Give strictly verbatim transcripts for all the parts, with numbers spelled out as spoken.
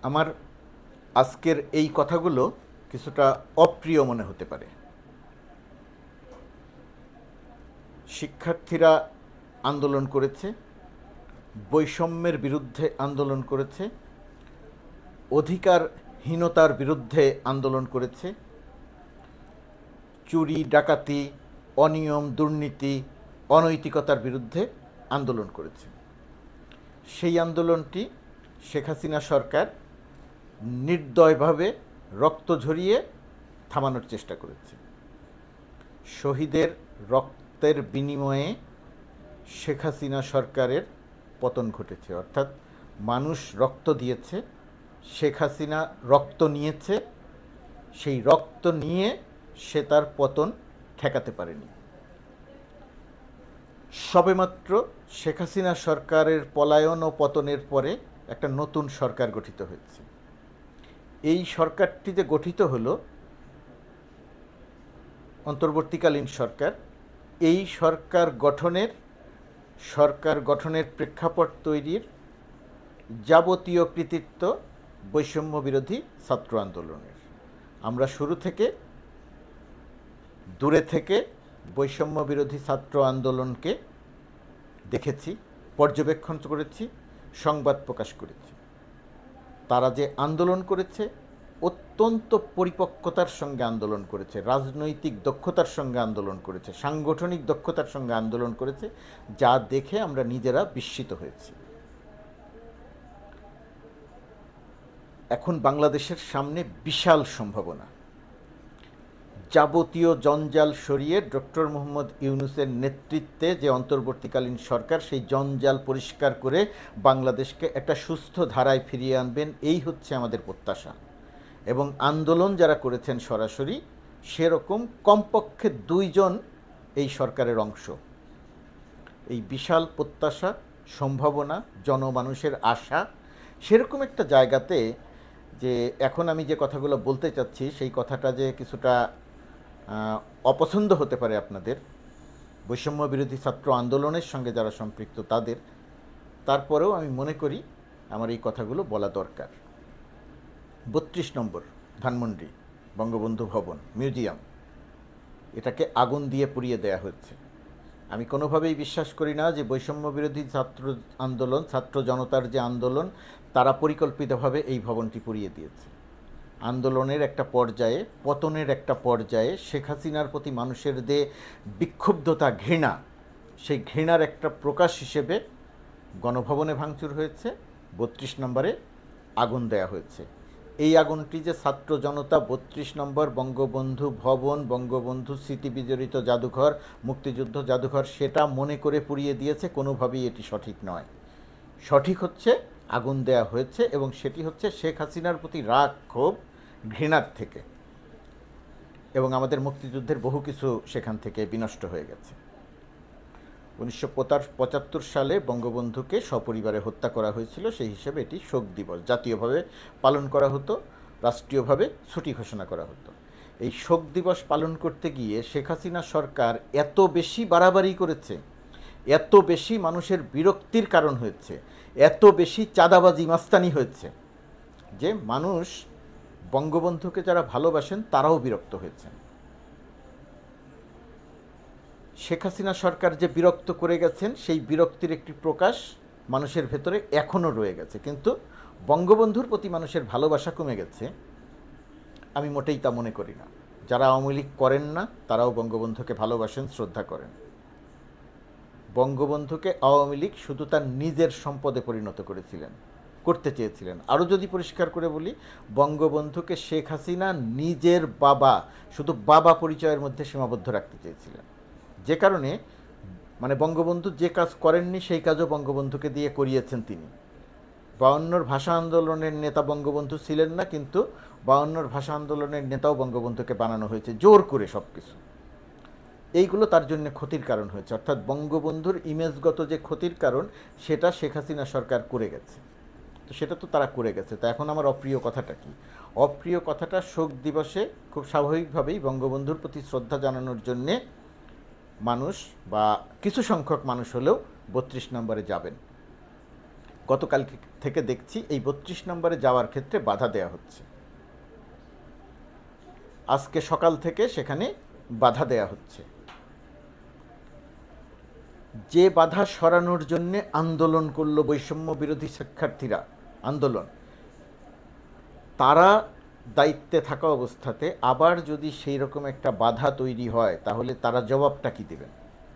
আমার আজকের এই কথাগুলো কিছুটা অপ্রিয় মনে হতে পারে। শিক্ষার্থীরা আন্দোলন করেছে, বৈষম্যের বিরুদ্ধে আন্দোলন করেছে, অধিকারহীনতার বিরুদ্ধে আন্দোলন করেছে, চুরি ডাকাতি, অনিয়ম, দুর্নীতি, অনৈতিকতার বিরুদ্ধে আন্দোলন করেছে। সেই আন্দোলনটি শেখ হাসিনা সরকার নির্দয়ভাবে রক্ত ঝরিয়ে থামানোর চেষ্টা করেছে। শহীদের রক্তের বিনিময়ে শেখ হাসিনা সরকারের পতন ঘটেছে, অর্থাৎ মানুষ রক্ত দিয়েছে, শেখ হাসিনা রক্ত নিয়েছে, সেই রক্ত নিয়ে সে তার পতন ঠেকাতে পারেনি। সবেমাত্র শেখ হাসিনা সরকারের পলায়ন ও পতনের পরে একটা নতুন সরকার গঠিত হয়েছে। এই সরকারটি যে গঠিত হলো অন্তর্বর্তীকালীন সরকার, এই সরকার গঠনের সরকার গঠনের প্রেক্ষাপট তৈরির যাবতীয় কৃতিত্ব বৈষম্য বিরোধী ছাত্র আন্দোলনের। আমরা শুরু থেকে দূরে থেকে বৈষম্য বিরোধী ছাত্র আন্দোলনকে দেখেছি, পর্যবেক্ষণ করেছি, সংবাদ প্রকাশ করেছি। তারা যে আন্দোলন করেছে অত্যন্ত পরিপক্কতার সঙ্গে আন্দোলন করেছে, রাজনৈতিক দক্ষতার সঙ্গে আন্দোলন করেছে, সাংগঠনিক দক্ষতার সঙ্গে আন্দোলন করেছে, যা দেখে আমরা নিজেরা বিস্মিত হয়েছি। এখন বাংলাদেশের সামনে বিশাল সম্ভাবনা। যাবতীয় জঞ্জাল সরিয়ে ডক্টর মোহাম্মদ ইউনূসের নেতৃত্বে যে অন্তর্বর্তীকালীন সরকার সেই জঞ্জাল পরিষ্কার করে বাংলাদেশকে একটা সুস্থ ধারায় ফিরিয়ে আনবেন, এই হচ্ছে আমাদের প্রত্যাশা। এবং আন্দোলন যারা করেছেন সরাসরি, সেরকম কমপক্ষে দুইজন এই সরকারের অংশ। এই বিশাল প্রত্যাশা, সম্ভাবনা, জনমানুষের আশা, সেরকম একটা জায়গাতে যে এখন আমি যে কথাগুলো বলতে চাচ্ছি সেই কথাটা যে কিছুটা অপছন্দ হতে পারে আপনাদের, বৈষম্য বিরোধী ছাত্র আন্দোলনের সঙ্গে যারা সম্পৃক্ত তাদের, তারপরেও আমি মনে করি আমার এই কথাগুলো বলা দরকার। বত্রিশ নম্বর ধানমন্ডি বঙ্গবন্ধু ভবন মিউজিয়াম, এটাকে আগুন দিয়ে পুড়িয়ে দেয়া হচ্ছে। আমি কোনোভাবেই বিশ্বাস করি না যে বৈষম্য বিরোধী ছাত্র আন্দোলন, ছাত্র জনতার যে আন্দোলন, তারা পরিকল্পিতভাবে এই ভবনটি পুড়িয়ে দিয়েছে। আন্দোলনের একটা পর্যায়ে, পতনের একটা পর্যায়ে শেখ হাসিনার প্রতি মানুষের যে বিক্ষুব্ধতা, ঘৃণা, সেই ঘৃণার একটা প্রকাশ হিসেবে গণভবনে ভাঙচুর হয়েছে, বত্রিশ নম্বরে আগুন দেয়া হয়েছে। এই আগুনটি যে ছাত্র জনতা বত্রিশ নম্বর বঙ্গবন্ধু ভবন, বঙ্গবন্ধু স্মৃতি বিজড়িত জাদুঘর, মুক্তিযুদ্ধ জাদুঘর, সেটা মনে করে পুড়িয়ে দিয়েছে, কোনোভাবেই এটি সঠিক নয়। সঠিক হচ্ছে আগুন দেয়া হয়েছে এবং সেটি হচ্ছে শেখ হাসিনার প্রতি রাগ, ক্ষোভ, ঘৃণার থেকে। এবং আমাদের মুক্তিযুদ্ধের বহু কিছু সেখান থেকে বিনষ্ট হয়ে গেছে। উনিশশো পঁচাত্তর সালে বঙ্গবন্ধুকে সপরিবারে হত্যা করা হয়েছিল, সেই হিসেবে এটি শোক দিবস জাতীয়ভাবে পালন করা হতো, রাষ্ট্রীয়ভাবে ছুটি ঘোষণা করা হতো। এই শোক দিবস পালন করতে গিয়ে শেখ হাসিনা সরকার এত বেশি বাড়াবাড়ি করেছে, এত বেশি মানুষের বিরক্তির কারণ হয়েছে, এত বেশি চাঁদাবাজি মাস্তানি হয়েছে যে মানুষ বঙ্গবন্ধুকে যারা ভালোবাসেন তারাও বিরক্ত হয়েছেন। শেখ হাসিনা সরকার যে বিরক্ত করে গেছেন, সেই বিরক্তির একটি প্রকাশ মানুষের ভেতরে এখনও রয়ে গেছে। কিন্তু বঙ্গবন্ধুর প্রতি মানুষের ভালোবাসা কমে গেছে আমি মোটেই তা মনে করি না। যারা আওয়ামী লীগ করেন না তারাও বঙ্গবন্ধুকে ভালোবাসেন, শ্রদ্ধা করেন। বঙ্গবন্ধুকে আওয়ামী লীগ শুধু তার নিজের সম্পদে পরিণত করেছিলেন, করতে চেয়েছিলেন। আরও যদি পরিষ্কার করে বলি, বঙ্গবন্ধুকে শেখ হাসিনা নিজের বাবা, শুধু বাবা পরিচয়ের মধ্যে সীমাবদ্ধ রাখতে চেয়েছিলেন। যে কারণে মানে বঙ্গবন্ধু যে কাজ করেননি সেই কাজও বঙ্গবন্ধুকে দিয়ে করিয়েছেন তিনি। বায়ান্নর ভাষা আন্দোলনের নেতা বঙ্গবন্ধু ছিলেন না, কিন্তু বায়ান্নর ভাষা আন্দোলনের নেতাও বঙ্গবন্ধুকে বানানো হয়েছে জোর করে সব কিছু। এইগুলো তার জন্য ক্ষতির কারণ হয়েছে, অর্থাৎ বঙ্গবন্ধুর ইমেজগত যে ক্ষতির কারণ সেটা শেখ হাসিনা সরকার করে গেছে। তো সেটা তো তারা করে গেছে। তো এখন আমার অপ্রিয় কথাটা কি? অপ্রিয় কথাটা শোক দিবসে খুব স্বাভাবিকভাবেই বঙ্গবন্ধুর প্রতি শ্রদ্ধা জানানোর জন্যে মানুষ বা কিছু সংখ্যক মানুষ হলেও বত্রিশ নম্বরে যাবেন। গতকাল থেকে দেখছি এই বত্রিশ নম্বরে যাওয়ার ক্ষেত্রে বাধা দেয়া হচ্ছে। আজকে সকাল থেকে সেখানে বাধা দেয়া হচ্ছে। যে বাধা সরানোর জন্যে আন্দোলন করলো বৈষম্য বিরোধী শিক্ষার্থীরা আন্দোলন, তারা দায়িত্বে থাকা অবস্থাতে আবার যদি সেই রকম একটা বাধা তৈরি হয় তাহলে তারা জবাবটা কি দেবেন?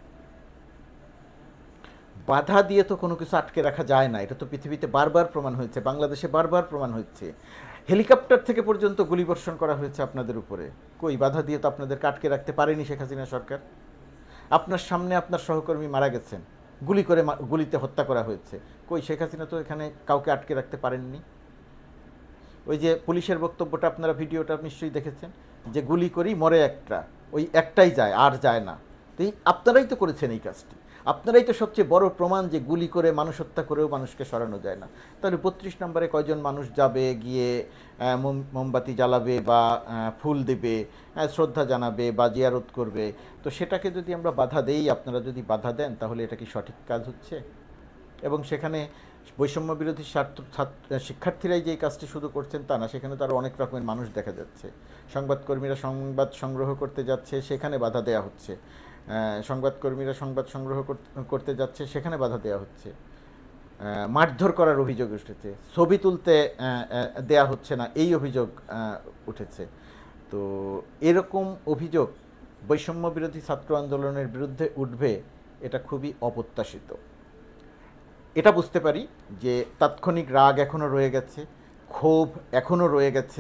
বাধা দিয়ে তো কোনো কিছু আটকে রাখা যায় না, এটা তো পৃথিবীতে বারবার প্রমাণ হয়েছে, বাংলাদেশে বারবার প্রমাণ হচ্ছে। হেলিকপ্টার থেকে পর্যন্ত গুলিবর্ষণ করা হয়েছে আপনাদের উপরে, কই বাধা দিয়ে তো আপনাদেরকে আটকে রাখতে পারেনি শেখ হাসিনা সরকার। আপনার সামনে আপনার সহকর্মী মারা গেছেন, গুলি করে গুলিতে হত্যা করা হয়েছে, কই শেখ হাসিনা তো এখানে কাউকে আটকে রাখতে পারেননি। ওই যে পুলিশের বক্তব্যটা আপনারা ভিডিওটা নিশ্চয়ই দেখেছেন, যে গুলি করি মরে একটা, ওই একটাই যায় আর যায় না। তো এই আপনারাই তো করেছেন এই কাজটি, আপনারাই তো সবচেয়ে বড় প্রমাণ যে গুলি করে মানুষ হত্যা করেও মানুষকে সরানো যায় না। তাহলে বত্রিশ নম্বরে কয়জন মানুষ যাবে, গিয়ে মোমবাতি জ্বালাবে বা ফুল দেবে, শ্রদ্ধা জানাবে বা জিয়ারত করবে, তো সেটাকে যদি আমরা বাধা দেই, আপনারা যদি বাধা দেন, তাহলে এটা কি সঠিক কাজ হচ্ছে? এবং সেখানে বৈষম্য বিরোধী ছাত্র শিক্ষার্থীরাই যে কাজটি শুধু করছেন তা না, সেখানে তো আরও অনেক রকমের মানুষ দেখা যাচ্ছে। সংবাদকর্মীরা সংবাদ সংগ্রহ করতে যাচ্ছে, সেখানে বাধা দেওয়া হচ্ছে। সংবাদকর্মীরা সংবাদ সংগ্রহ করতে যাচ্ছে, সেখানে বাধা দেওয়া হচ্ছে। মারধর করার অভিযোগ উঠেছে, ছবি তুলতে দেয়া হচ্ছে না, এই অভিযোগ উঠেছে। তো এরকম অভিযোগ বৈষম্য বিরোধী ছাত্র আন্দোলনের বিরুদ্ধে উঠবে, এটা খুবই অপ্রত্যাশিত। এটা বুঝতে পারি যে তাৎক্ষণিক রাগ এখনও রয়ে গেছে, ক্ষোভ এখনও রয়ে গেছে,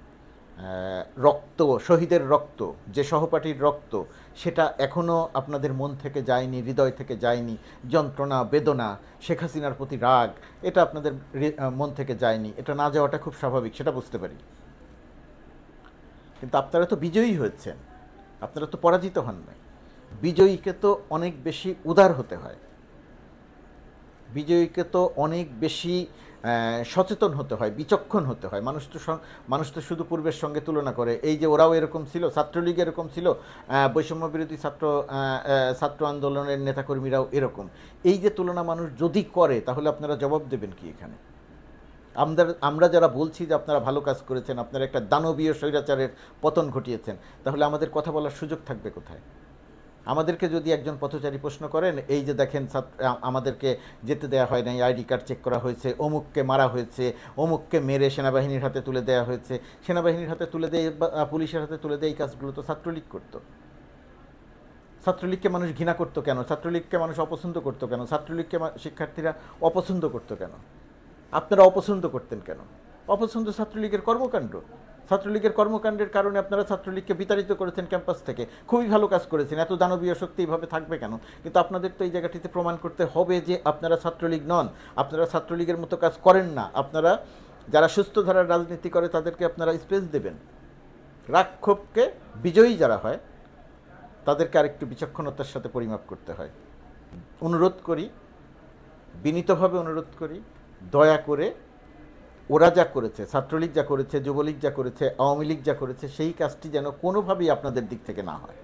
রক্ত, শহীদের রক্ত, যে সহপাঠীর রক্ত, সেটা এখনও আপনাদের মন থেকে যায়নি, হৃদয় থেকে যায়নি। যন্ত্রণা, বেদনা, শেখ হাসিনার প্রতি রাগ, এটা আপনাদের মন থেকে যায়নি। এটা না যাওয়াটা খুব স্বাভাবিক, সেটা বুঝতে পারি। কিন্তু আপনারা তো বিজয়ী হয়েছেন, আপনারা তো পরাজিত হন নাই। বিজয়ীকে তো অনেক বেশি উদার হতে হয়, বিজয়ীকে তো অনেক বেশি সচেতন হতে হয়, বিচক্ষণ হতে হয়। মানুষ তো মানুষ তো শুধু পূর্বের সঙ্গে তুলনা করে, এই যে ওরাও এরকম ছিল, ছাত্রলীগ এরকম ছিল, বৈষম্য বিরোধী ছাত্র ছাত্র আন্দোলনের নেতাকর্মীরাও এরকম, এই যে তুলনা মানুষ যদি করে, তাহলে আপনারা জবাব দেবেন কি এখানে? আমরা আমরা যারা বলছি যে আপনারা ভালো কাজ করেছেন, আপনারা একটা দানবীয় স্বৈরাচারের পতন ঘটিয়েছেন, তাহলে আমাদের কথা বলার সুযোগ থাকবে কোথায়? আমাদেরকে যদি একজন পথচারী প্রশ্ন করেন, এই যে দেখেন আমাদেরকে যেতে দেওয়া হয় নাই, আইডি কার্ড চেক করা হয়েছে, অমুককে মারা হয়েছে, অমুককে মেরে সেনাবাহিনীর হাতে তুলে দেওয়া হয়েছে, সেনাবাহিনীর হাতে তুলে দিয়ে পুলিশের হাতে তুলে দিয়ে এই কাজগুলো তো ছাত্রলীগ করতো। ছাত্রলীগকে মানুষ ঘৃণা করতো কেন? ছাত্রলীগকে মানুষ অপছন্দ করতো কেন? ছাত্রলীগকে শিক্ষার্থীরা অপছন্দ করতো কেন? আপনারা অপছন্দ করতেন কেন? অপছন্দ ছাত্রলীগের কর্মকাণ্ড। ছাত্রলীগের কর্মকাণ্ডের কারণে আপনারা ছাত্রলীগকে বিতাড়িত করেছেন ক্যাম্পাস থেকে, খুবই ভালো কাজ করেছেন, এত দানবীয় শক্তি এইভাবে থাকবে কেন? কিন্তু আপনাদের তো এই জায়গাটিতে প্রমাণ করতে হবে যে আপনারা ছাত্রলীগ নন, আপনারা ছাত্রলীগের মতো কাজ করেন না। আপনারা যারা সুস্থ ধারার রাজনীতি করে তাদেরকে আপনারা স্পেস দেবেন। রাক্ষোভকে বিজয়ী যারা হয় তাদেরকে আরেকটু বিচক্ষণতার সাথে পরিমাপ করতে হয়। অনুরোধ করি, বিনীতভাবে অনুরোধ করি, দয়া করে ওরা যা করেছে, ছাত্রলীগ যা করেছে, যুবলীগ যা করেছে, আওয়ামী লীগ যা করেছে, সেই কাজটি যেন কোনোভাবেই আপনাদের দিক থেকে না হয়।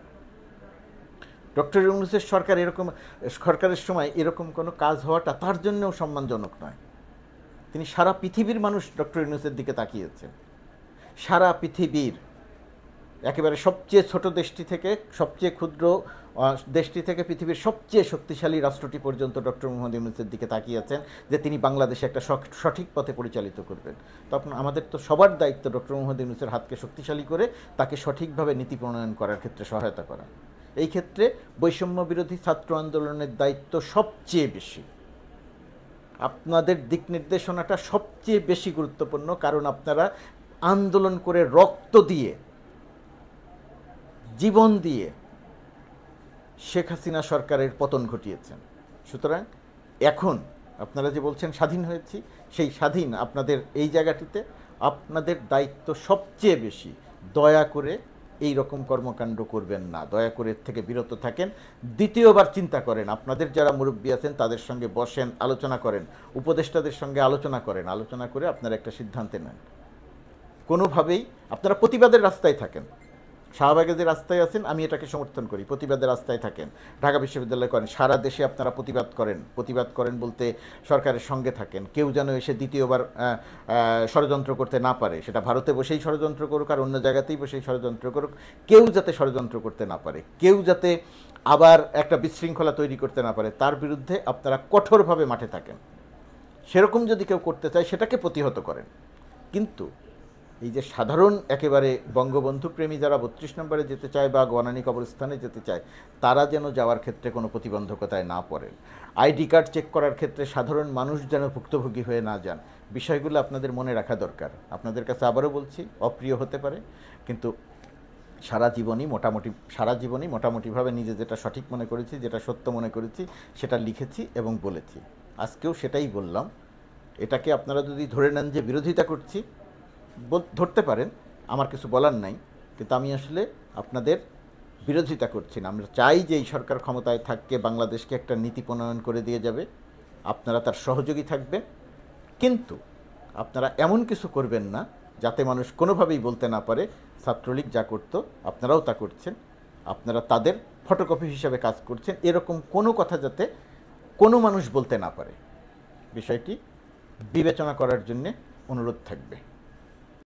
ডক্টর ইউনূসের সরকার এরকম সরকারের সময় এরকম কোনো কাজ হওয়াটা তার জন্যও সম্মানজনক নয়। তিনি সারা পৃথিবীর মানুষ ডক্টর ইউনূসের দিকে তাকিয়েছেন, সারা পৃথিবীর একেবারে সবচেয়ে ছোট দেশটি থেকে সবচেয়ে ক্ষুদ্র দেশটি থেকে পৃথিবীর সবচেয়ে শক্তিশালী রাষ্ট্রটি পর্যন্ত ডক্টর মোহাম্মদ ইউনূসের দিকে তাকিয়েছেন যে তিনি বাংলাদেশে একটা সঠিক পথে পরিচালিত করবেন। তখন আমাদের তো সবার দায়িত্ব ডক্টর মোহাম্মদ ইউনূসের হাতকে শক্তিশালী করে তাকে সঠিকভাবে নীতি প্রণয়ন করার ক্ষেত্রে সহায়তা করা। এই ক্ষেত্রে বৈষম্য বিরোধী ছাত্র আন্দোলনের দায়িত্ব সবচেয়ে বেশি, আপনাদের দিক নির্দেশনাটা সবচেয়ে বেশি গুরুত্বপূর্ণ, কারণ আপনারা আন্দোলন করে রক্ত দিয়ে, জীবন দিয়ে শেখ হাসিনা সরকারের পতন ঘটিয়েছেন। সুতরাং এখন আপনারা যে বলছেন স্বাধীন হয়েছি, সেই স্বাধীন আপনাদের এই জায়গাটিতে আপনাদের দায়িত্ব সবচেয়ে বেশি। দয়া করে এই রকম কর্মকাণ্ড করবেন না, দয়া করে এর থেকে বিরত থাকেন। দ্বিতীয়বার চিন্তা করেন, আপনাদের যারা মুরব্বী আছেন তাদের সঙ্গে বসেন, আলোচনা করেন, উপদেষ্টাদের সঙ্গে আলোচনা করেন, আলোচনা করে আপনারা একটা সিদ্ধান্তে নেন। কোনোভাবেই আপনারা প্রতিবাদের রাস্তায় থাকেন, শাহবাগে যে রাস্তায় আছেন আমি এটাকে সমর্থন করি, প্রতিবাদের রাস্তায় থাকেন, ঢাকা বিশ্ববিদ্যালয় করেন, সারা দেশে আপনারা প্রতিবাদ করেন। প্রতিবাদ করেন বলতে সরকারের সঙ্গে থাকেন, কেউ যেন এসে দ্বিতীয়বার ষড়যন্ত্র করতে না পারে, সেটা ভারতে বসেই ষড়যন্ত্র করুক আর অন্য জায়গাতেই বসেই ষড়যন্ত্র করুক, কেউ যাতে ষড়যন্ত্র করতে না পারে, কেউ যাতে আবার একটা বিশৃঙ্খলা তৈরি করতে না পারে, তার বিরুদ্ধে আপনারা কঠোরভাবে মাঠে থাকেন। সেরকম যদি কেউ করতে চায় সেটাকে প্রতিহত করেন। কিন্তু এই যে সাধারণ একেবারে বঙ্গবন্ধু প্রেমী যারা বত্রিশ নম্বরে যেতে চায় বা গণানী কবরস্থানে যেতে চায়, তারা যেন যাওয়ার ক্ষেত্রে কোনো প্রতিবন্ধকতায় না পড়েন, আইডি কার্ড চেক করার ক্ষেত্রে সাধারণ মানুষ যেন ভুক্তভোগী হয়ে না যান, বিষয়গুলো আপনাদের মনে রাখা দরকার। আপনাদের কাছে আবারও বলছি, অপ্রিয় হতে পারে, কিন্তু সারা জীবনই মোটামুটি সারা জীবনই মোটামুটিভাবে নিজে যেটা সঠিক মনে করেছি, যেটা সত্য মনে করেছি, সেটা লিখেছি এবং বলেছি। আজকেও সেটাই বললাম। এটাকে আপনারা যদি ধরে নেন যে বিরোধিতা করছি, ধরতে পারেন, আমার কিছু বলার নাই, কিন্তু আমি আসলে আপনাদের বিরোধিতা করছি না। আমরা চাই যে এই সরকার ক্ষমতায় থাককে বাংলাদেশকে একটা নীতি প্রণয়ন করে দিয়ে যাবে, আপনারা তার সহযোগী থাকবেন, কিন্তু আপনারা এমন কিছু করবেন না যাতে মানুষ কোনোভাবেই বলতে না পারে ছাত্রলীগ যা করত আপনারাও তা করছেন, আপনারা তাদের ফটোকপি হিসাবে কাজ করছেন, এরকম কোনো কথা যাতে কোনো মানুষ বলতে না পারে। বিষয়টি বিবেচনা করার জন্যে অনুরোধ থাকবে।